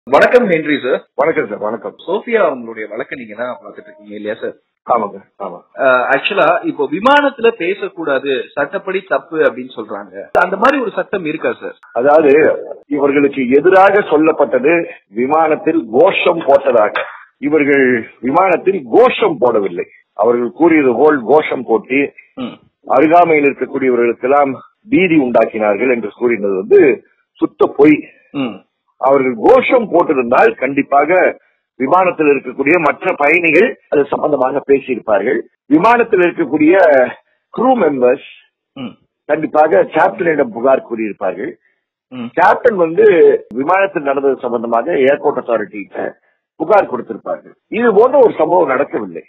வணக்கம் Henry sir. வணக்கம் sir. வணக்கம். சோஃபியா அவங்களுடைய வழக்கை நீங்க தான் பார்த்துட்டு இருக்கீங்க இல்லையா சார்? ஆமாங்க. ஆமா. ஆக்சுவலா இப்போ விமானத்துல பேசக்கூடாது, சட்டப்படி தப்பு அப்படின்னு சொல்றாங்க. அந்த மாதிரி ஒரு சட்டம் இருக்கா சார்? அதாவது இவர்களுக்கு எதிராக சொல்லப்பட்டது விமானத்தில் கோஷம் போட்டதாக. இவர்கள் விமானத்தில் கோஷம் போடவில்லை. அவர்கள் கூறியது போல் கோஷம் போட்டி அருகாமையில் இருக்கக்கூடியவர்களுக்கெல்லாம் பீதி உண்டாக்கினார்கள் என்று கூறினது சுத்த பொய். அவர்கள் கோஷம் போட்டிருந்தால் கண்டிப்பாக விமானத்தில் இருக்கக்கூடிய மற்ற பயணிகள் அது சம்பந்தமாக பேசியிருப்பார்கள். விமானத்தில் இருக்கக்கூடிய க்ரூ மெம்பர்ஸ் கண்டிப்பாக கேப்டனிடம் புகார் கூறியிருப்பார்கள். கேப்டன் விமானத்தில் நடந்தது சம்பந்தமாக ஏர்போர்ட் அத்தாரிட்டிகிட்ட புகார் கொடுத்திருப்பார்கள். இது போன்ற ஒரு சம்பவம் நடக்கவில்லை.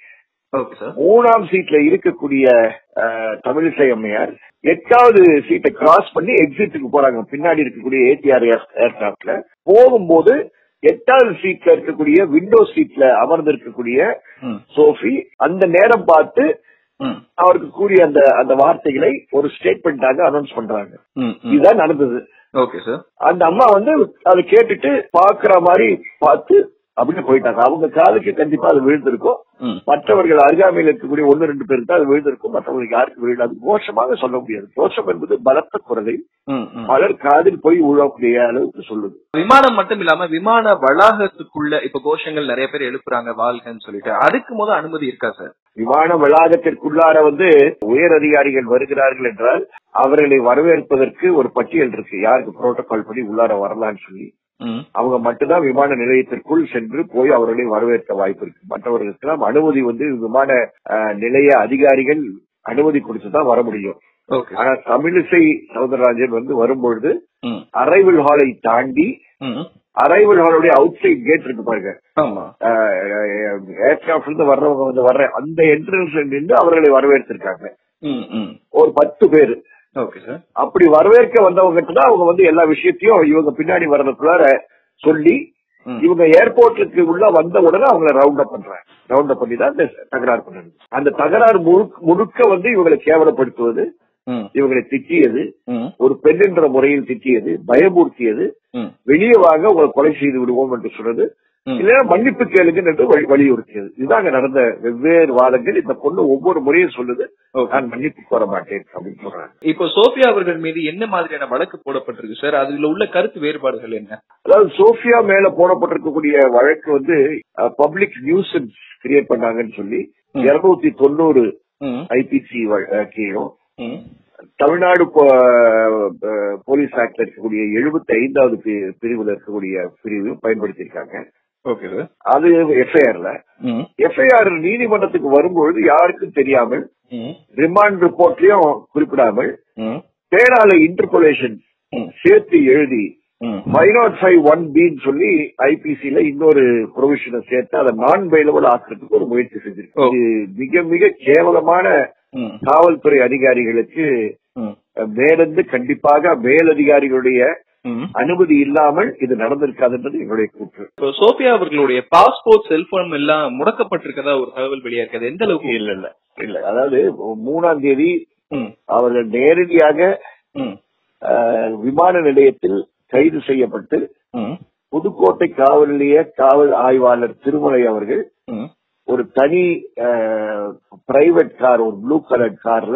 3ஆம் சீட்ல இருக்கக்கூடிய தமிழிசை அம்மையார் 8வது சீட்டை கிராஸ் பண்ணி எக்ஸிட்டுக்கு போறாங்க. பின்னாடி இருக்கக்கூடிய ஏடிஆர் ஏர்கிராப்ட்ல போகும்போது 8வது சீட்ல இருக்கக்கூடிய விண்டோ சீட்ல அமர்ந்து இருக்கக்கூடிய சோஃபி அந்த நேரம் பார்த்து அவருக்கு கூறிய அந்த வார்த்தைகளை ஒரு ஸ்டேட்மெண்டாக அனௌன்ஸ் பண்றாங்க. இதுதான் நடந்தது. அந்த அம்மா அதை கேட்டுட்டு பாக்குற மாதிரி பார்த்து அப்படின்னு போயிட்டாங்க. அவங்க காலுக்கு கண்டிப்பா அது விழுந்திருக்கும். மற்றவர்கள் அருகாமையில் இருக்கக்கூடிய 1-2 பேருக்கு அது விழுந்திருக்கும். மற்றவர்களுக்கு யாருக்கு விழுந்தாது. கோஷமாக சொல்ல முடியாது. கோஷம் என்பது பலத்த குரலை பலர் காதில் போய் உழக்கூடிய அளவுக்கு சொல்லுது. விமானம் மட்டும் இல்லாம விமான வளாகத்துக்குள்ள இப்ப கோஷங்கள் நிறைய பேர் எழுப்புறாங்க வாழ்கன்னு சொல்லிட்டு, அதுக்கு முதல் அனுமதி இருக்கா சார்? விமான வளாகத்திற்குள்ளார உயர் அதிகாரிகள் வருகிறார்கள் என்றால் அவர்களை வரவேற்பதற்கு ஒரு பட்டியல் இருக்கு. யாருக்கு புரோட்டோகால் படி உள்ளார வரலான்னு சொல்லி அவங்க மட்டும்தான் விமான நிலையத்திற்குள் சென்று போய் அவர்களை வரவேற்க வாய்ப்பு இருக்கு. மற்றவர்களுக்கெல்லாம் அனுமதி விமான நிலைய அதிகாரிகள் அனுமதி கொடுத்துதான் வர முடியும். ஆனா தமிழிசை சவுந்தரராஜன் வரும்பொழுது அரைவல் ஹாலை தாண்டி அரைவல் ஹாலுடைய அவுட் சைட் கேட் இருக்கு பாருங்க, ஏர்கிராப்ட்ல இருந்து வர்றவங்க வர்ற அந்த என்ட்ரன்ஸ்ல நின்று அவர்களை வரவேற்றிருக்காங்க ஒரு 10 பேரு. அப்படி வரவேற்க வந்தவங்க தான் அவங்க எல்லா விஷயத்தையும் இவங்க பின்னாடி வர்றதுக்குள்ளார சொல்லி இவங்க ஏர்போர்ட்டுக்கு உள்ள வந்த உடனே அவங்களை ரவுண்ட் அப் பண்றாங்க. ரவுண்ட் அப் பண்ணி தான் தகராறு பண்றாங்க. அந்த தகராறு முழுக்க இவங்களை கேவலப்படுத்துவது, இவங்களை திட்டியது, ஒரு பெண் என்ற முறையில் திட்டியது, பயமூர்த்தியது, வெளியே வாங்க உங்களை கொலை செய்து விடுவோம் என்று சொல்றது, இல்லைன்னா மன்னிப்பு கேளுங்க என்று வலியுறுத்தியது. இதுதாங்க நடந்த வெவ்வேறு வாதங்கள். இந்த பொண்ணு ஒவ்வொரு முறையும் சொல்லுது நான் மன்னிப்பு கோர மாட்டேன் அப்படின்னு சொல்றாங்க. இப்போ சோஃபியா அவர்கள் மீது என்ன மாதிரியான வழக்கு போடப்பட்டிருக்கு சார்? அதுல உள்ள கருத்து வேறுபாடுகள் என்ன? அதாவது சோஃபியா மேல போடப்பட்டிருக்கக்கூடிய வழக்கு பப்ளிக் நியூசன்ஸ் கிரியேட் பண்ணாங்கன்னு சொல்லி 290 ஐபிசி கீழும் தமிழ்நாடு போலீஸ் ஆக்ட்ல இருக்கக்கூடிய 75வது பிரிவுல இருக்கக்கூடிய பிரிவையும் பயன்படுத்தியிருக்காங்க. அது எஃப்ஐஆர் நீதிமன்றத்துக்கு வரும்பொழுது யாருக்கும் தெரியாமல் ரிமாண்ட் ரிப்போர்ட்லயும் குறிப்பிடாமல் பேரால இன்டர்போலேஷன் சேர்த்து எழுதி 5051B சொல்லி ஐபிசில இன்னொரு ப்ரொவிஷனை சேர்த்து அதை நான் பெயிலபிள் ஆக்குறதுக்கு ஒரு முயற்சி செஞ்சிருக்கு. இது மிக மிக கேவலமான காவல்துறை அதிகாரிகளுக்கு மேலிருந்து கண்டிப்பாக மேலதிகாரிகளுடைய அனுமதி இல்லாமல் இது நடந்திருக்காதுன்றது எங்களுடைய கூற்று. சோஃபியா அவர்களுடைய பாஸ்போர்ட், செல்போன் எல்லாம் முடக்கப்பட்டிருக்கதா ஒரு தகவல் வெளியாகிறது. எந்த அளவுக்கு? இல்ல அதாவது 3ஆம் தேதி அவர்கள் நேரடியாக விமான நிலையத்தில் கைது செய்யப்பட்டு புதுக்கோட்டை காவல் நிலைய காவல் ஆய்வாளர் திருமலை அவர்கள் ஒரு தனி பிரைவேட் கார், ஒரு ப்ளூ கலர் கார்ல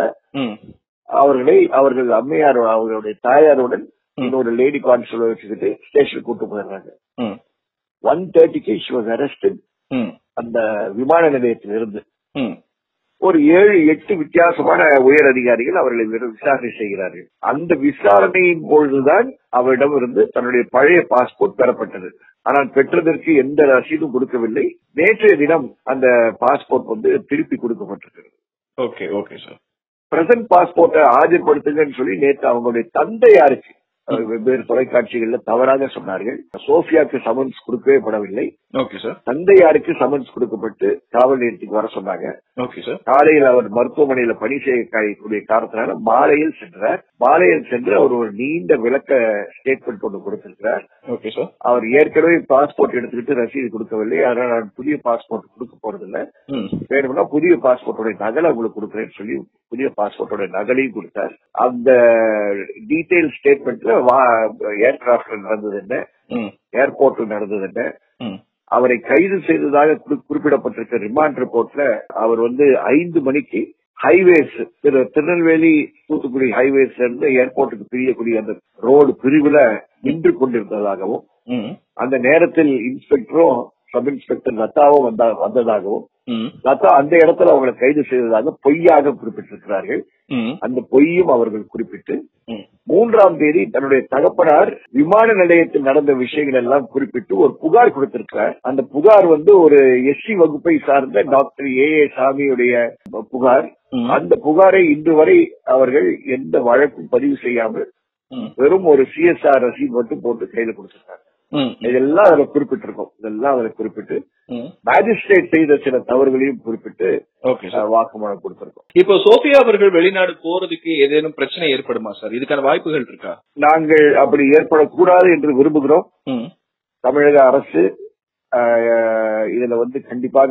அவர்கள் அம்மையார் அவர்களுடைய தாயாருடன் இன்னொரு லேடி கான்ஸ்டபிள் வச்சுக்கிட்டு ஸ்டேஷன் கூட்டு போயிடுறாங்க. 1:30க்கு she was arrested. அந்த விமான நிலையத்தில் இருந்து ஒரு 7-8 வித்தியாசமான உயர் அதிகாரிகள் அவர்களை விசாரணை செய்கிறார்கள். அந்த விசாரணையின் பொழுதுதான் அவரிடம் இருந்து தன்னுடைய பழைய பாஸ்போர்ட் பெறப்பட்டது. ஆனால் பெற்றதற்கு எந்த ரசீதும் கொடுக்கவில்லை. நேற்றைய தினம் அந்த பாஸ்போர்ட் திருப்பி கொடுக்கப்பட்டிருக்கிறது. பிரசன்ட் பாஸ்போர்ட்டை ஆஜர்படுத்துங்கன்னு சொல்லி நேற்று அவங்களுடைய தந்தையாருக்கு வெவ்வேறு தொலைக்காட்சிகள்ல தவறாக சொன்னார்கள். சோஃபியாவுக்கு சமன்ஸ் கொடுக்கவே படவில்லை. தந்தையாருக்கு சமன்ஸ் கொடுக்கப்பட்டு காவல் நிலையத்துக்கு வர சொன்னாங்க. காலையில் அவர் மருத்துவமனையில பணி செய்யக்கூடிய காரணத்தினால மாலையில் சென்றார். மாலையில் சென்று அவர் ஒரு நீண்ட விளக்க ஸ்டேட்மெண்ட் ஒன்று கொடுத்திருக்கிறார். அவர் ஏற்கனவே பாஸ்போர்ட் எடுத்துக்கிட்டு ரசீது கொடுக்கவில்லை, அதனால நான் புதிய பாஸ்போர்ட் கொடுக்க போறதில்லை, வேணும்னா புதிய பாஸ்போர்ட்டோட நகலை உங்களுக்கு கொடுக்குறேன்னு சொல்லி புதிய பாஸ்போர்ட்டோட நகலையும் கொடுத்தார். அந்த டீடைல் ஸ்டேட்மெண்ட்ல ஏர்கிராப்ட்ல நடந்தது என்ன, ஏர்போர்ட்ல நடந்தது என்ன, அவரை கைது செய்ததாக குறிப்பிடப்பட்டிருக்க ரிமாண்ட் ரிப்போர்ட்ல அவர் 5 மணிக்கு ஹைவேஸ் திருநெல்வேலி தூத்துக்குடி ஹைவேஸ்ல இருந்து ஏர்போர்ட்டுக்கு பிரியக்கூடிய அந்த ரோடு பிரிவுல நின்று கொண்டிருந்ததாகவும், அந்த நேரத்தில் இன்ஸ்பெக்டரும் சப் இன்ஸ்பெக்டர் லதாவும் வந்ததாகவும், லதா அந்த இடத்துல அவங்களை கைது செய்ததாக பொய்யாக குறிப்பிட்டிருக்கிறார்கள். அந்த பொய்யும் அவர்கள் குறிப்பிட்டு 3ஆம் தேதி தன்னுடைய தகப்பனார் விமான நிலையத்தில் நடந்த விஷயங்கள் எல்லாம் குறிப்பிட்டு ஒரு புகார் கொடுத்திருக்கிறார். அந்த புகார் ஒரு எஸ்சி வகுப்பை சார்ந்த டாக்டர் ஏ சாமியுடைய புகார். அந்த புகாரை இன்று வரை அவர்கள் எந்த வழக்கும் பதிவு செய்யாமல் வெறும் ஒரு CSR ரசீது மட்டும் போட்டு கைது கொடுத்திருக்காங்க. இதெல்லாம் அதுல குறிப்பிட்டிருக்கோம். இதெல்லாம் அதுல குறிப்பிட்டு மேஜிஸ்ட்ரேட் செய்த சில தவறுகளையும் குறிப்பிட்டு வாக்குமூலம் கொடுத்திருக்கோம். இப்போ சோபியா அவர்கள் வெளிநாடு போறதுக்கு ஏதேனும் பிரச்சனை ஏற்படுமா சார்? இதுக்கான வாய்ப்புகள் இருக்கா? நாங்கள் அப்படி ஏற்படக்கூடாது என்று விரும்புகிறோம். தமிழக அரசு இதுல கண்டிப்பாக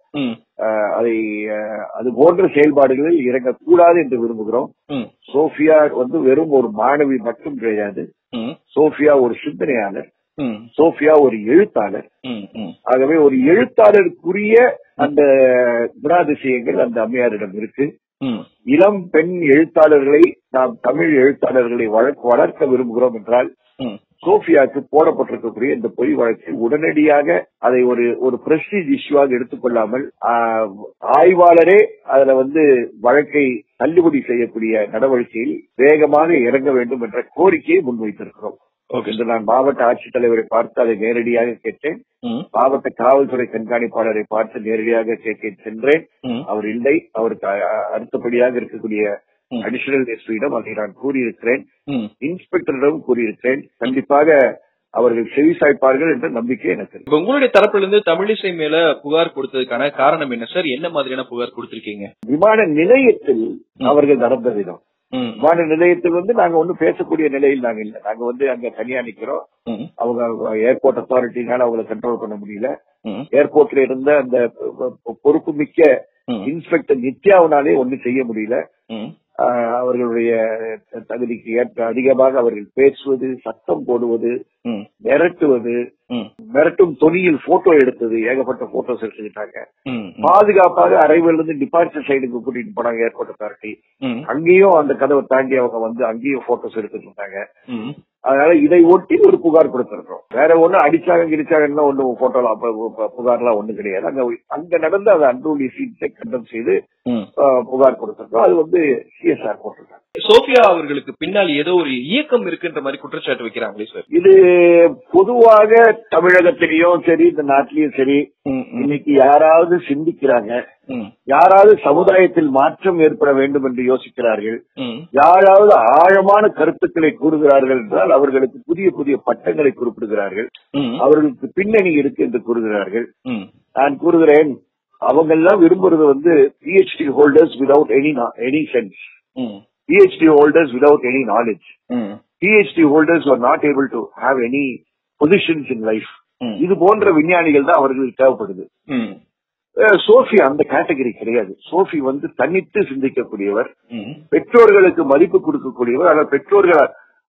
அது போன்ற செயல்பாடுகளில் இறங்கக்கூடாது என்று விரும்புகிறோம். சோபியா வெறும் ஒரு மாணவி மட்டும் கிடையாது. சோபியா ஒரு சிந்தனையாளர், சோபியா ஒரு எழுத்தாளர். ஆகவே ஒரு எழுத்தாளருக்குரிய அந்த குணாதிசயங்கள் அந்த அம்மையாரிடம் இருக்கு. இளம் பெண் எழுத்தாளர்களை நாம் தமிழ் எழுத்தாளர்களை வளர்க்க விரும்புகிறோம் என்றால் சோபியாவுக்கு போடப்பட்டிருக்கக்கூடிய இந்த பொய் வழக்கை உடனடியாக அதை ஒரு பிரஸ்டீஜ் இஷ்யூவாக எடுத்துக்கொள்ளாமல் ஆய்வாளரே அதுல வழக்கை தள்ளுபடி செய்யக்கூடிய நடவடிக்கையில் வேகமாக இறங்க வேண்டும் என்ற கோரிக்கையை முன்வைத்திருக்கிறோம். இன்று நான் மாவட்ட ஆட்சித்தலைவரை பார்த்து அதை நேரடியாக கேட்டேன். மாவட்ட காவல்துறை கண்காணிப்பாளரை பார்த்து நேரடியாக கேட்க சென்றேன். அவர் இல்லை. அவருக்கு அடுத்தபடியாக இருக்கக்கூடிய அடிஷனல் எஸ்பியிடம் அதை நான் கூறியிருக்கிறேன். இன்ஸ்பெக்டரிடம் கூறியிருக்கிறேன். கண்டிப்பாக அவர்கள் செவிசாய்ப்பார்கள் என்ற நம்பிக்கை எனக்கு. உங்களுடைய தரப்பிலிருந்து தமிழிசை மேல புகார் கொடுத்ததுக்கான காரணம் என்ன சார்? என்ன மாதிரியான புகார் கொடுத்திருக்கீங்க? விமான நிலையத்தில் அவர்கள் நடந்த விதம். விமான நிலையத்தில் நாங்க ஒன்னும் பேசக்கூடிய நிலையில் நாங்க இல்ல. நாங்க அங்க தனியா நிக்கிறோம். அவங்க ஏர்போர்ட் அத்தாரிட்டினால அவங்களை கண்ட்ரோல் பண்ண முடியல. ஏர்போர்ட்ல இருந்த அந்த பொறுப்பு மிக்க இன்ஸ்பெக்டர் நித்யாவினாலே ஒன்னும் செய்ய முடியல. அவர்களுடைய தகுதிக்கு ஏற்ற அதிகமாக அவர்கள் பேசுவது, சத்தம் போடுவது, மிரட்டுவது, மிரட்டும் தொனியில் போட்டோ எடுத்தது, ஏகப்பட்ட போட்டோஸ் எடுத்துக்கிட்டாங்க. பாதுகாப்பாக அரைவில் இருந்து டிபார்ச்சர் சைடுக்கு கூட்டிட்டு போனாங்க ஏர்போர்ட் அத்தாரிட்டி. அங்கேயும் அந்த கதவை தாண்டி அவங்க அங்கேயும் போட்டோஸ் எடுத்துட்டு இருந்தாங்க. அதனால இதை ஒட்டி ஒரு புகார் கொடுத்திருக்கோம். வேற ஒண்ணு அடிச்சாங்க கிடிச்சாங்கன்னா ஒண்ணு போட்டோல புகார்லாம் ஒண்ணு கிடையாது. அங்க நடந்த அந்த அன்ரூலி சீட்டை கண்டம் செய்து புகார் கொடுத்திருக்கோம். அது CSR போட்டிருக்காங்க. சோபியா அவர்களுக்கு பின்னால் ஏதோ ஒரு இயக்கம் இருக்குன்ற மாதிரி குற்றச்சாட்டு வைக்கிறாங்களே சார். இது பொதுவாக தமிழகத்திலயும் சரி, இந்த நாட்டிலயும் சரி, இன்னைக்கு யாராவது சிந்திக்கிறாங்க, யாராவது சமுதாயத்தில் மாற்றம் ஏற்பட வேண்டும் என்று யோசிக்கிறார்கள், யாராவது ஆழமான கருத்துக்களை கூறுகிறார்கள் என்றால் அவர்களுக்கு புதிய புதிய பட்டங்களை குறிப்பிடுகிறார்கள், அவர்களுக்கு பின்னணி இருக்கு என்று கூறுகிறார்கள். நான் கூறுகிறேன், அவங்க எல்லாம் விரும்புறது PhD holders without any sense, PhD holders without any knowledge, PhD holders who are not able to have any positions in life. இது போன்ற விஞ்ஞானிகள் தான் அவர்களுக்கு தேவைப்படுது. சோஃபி அந்த கேட்டகரி கிடையாது. சோஃபி தனித்து சிந்திக்கக்கூடியவர், பெற்றோர்களுக்கு மதிப்பு கொடுக்கக்கூடியவர். ஆனால் பெற்றோர்கள்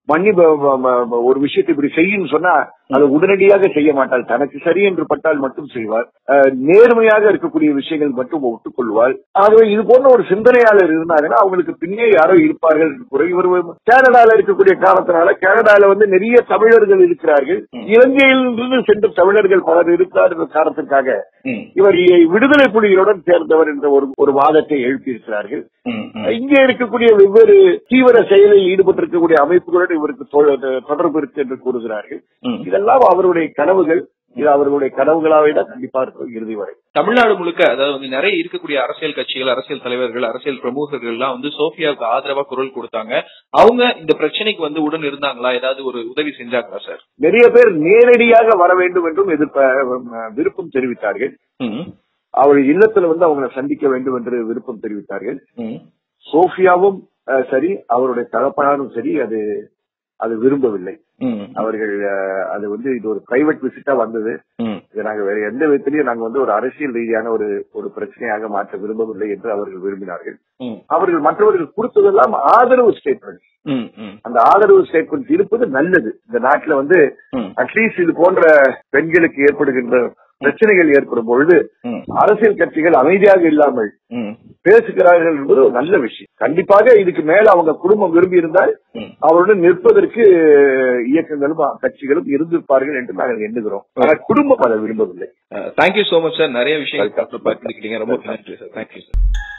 ஒரு விஷயத்தை இப்படி செய்யும் சொன்னா அதை உடனடியாக செய்ய மாட்டாள். தனக்கு சரி என்று பட்டால் மட்டும் செய்வார். நேர்மையாக இருக்கக்கூடிய விஷயங்கள் மட்டும் ஒட்டுக்கொள்வாள். ஆகவே இது போன்ற ஒரு சிந்தனையாளர் இருந்தாங்கன்னா அவங்களுக்கு பின்னே யாரோ இருப்பார்கள். இவர் கனடால இருக்கக்கூடிய காரணத்தினால கனடால நிறைய தமிழர்கள் இருக்கிறார்கள். இலங்கையிலிருந்து சென்ற தமிழர்கள் பலர் இருக்கிறார் என்ற காரணத்திற்காக இவர் விடுதலை புலிகளுடன் சேர்ந்தவர் என்ற ஒரு வாதத்தை எழுப்பியிருக்கிறார்கள். இங்கே இருக்கக்கூடிய வெவ்வேறு தீவிர செயலில் ஈடுபட்டிருக்கக்கூடிய அமைப்புகளுடன் இவருக்கு தொடர்பு இருக்கு என்று கூறுகிறார்கள். இதெல்லாம் அவருடைய கனவுகள். இது அவர்களுடைய கனவுகளாவே தான் கண்டிப்பா இருக்கும் இறுதி வரை. தமிழ்நாடு முழுக்க அதாவது நிறைய இருக்கக்கூடிய அரசியல் கட்சிகள், அரசியல் தலைவர்கள், அரசியல் பிரமுகர்கள் எல்லாம் சோபியாவுக்கு ஆதரவா குரல் கொடுத்தாங்க. அவங்க இந்த பிரச்சனைக்கு உடன் இருந்தாங்களா? ஏதாவது ஒரு உதவி செஞ்சாங்களா சார்? நிறைய பேர் நேரடியாக வர வேண்டும் என்றும் விருப்பம் தெரிவித்தார்கள். அவள் இல்லத்துல அவங்களை சந்திக்க வேண்டும் என்று விருப்பம் தெரிவித்தார்கள். சோபியாவும் சரி, அவருடைய தகப்பனாரும் சரி அது விரும்பவில்லை. அவர்கள் அது இது ஒரு பிரைவேட் விசிட்டா வந்தது. இதை நாங்க வேற எந்த விதத்திலையும் நாங்க ஒரு அரசியல் ரீதியான ஒரு பிரச்சனையாக மாற்ற விரும்பவில்லை என்று அவர்கள் விரும்பினார்கள். அவர்கள் மற்றவர்கள் கொடுத்ததெல்லாம் ஆதரவு ஸ்டேட்மெண்ட். அந்த ஆதரவு ஸ்டேட்மெண்ட் இருப்பது நல்லது. இந்த நாட்டுல அட்லீஸ்ட் இது போன்ற பெண்களுக்கு ஏற்படுகின்ற பிரச்சனைகள் ஏற்படும் பொழுது அரசியல் கட்சிகள் அமைதியாக இல்லாமல் பேசுகிறார்கள் என்பது ஒரு நல்ல விஷயம். கண்டிப்பாக இதுக்கு மேல அவங்க குடும்பம் விரும்பி இருந்தால் அவருடன் நிற்பதற்கு இயக்கங்களும் கட்சிகளும் இருந்திருப்பார்கள் என்று நாங்கள் எண்ணுகிறோம். ஆனால் குடும்பம் அதை விரும்பவில்லை. Thank you so much sir. நிறைய விஷயங்கள் பகிர்ந்துக்கிட்டீங்க. ரொம்ப நன்றி சார். Thank you sir.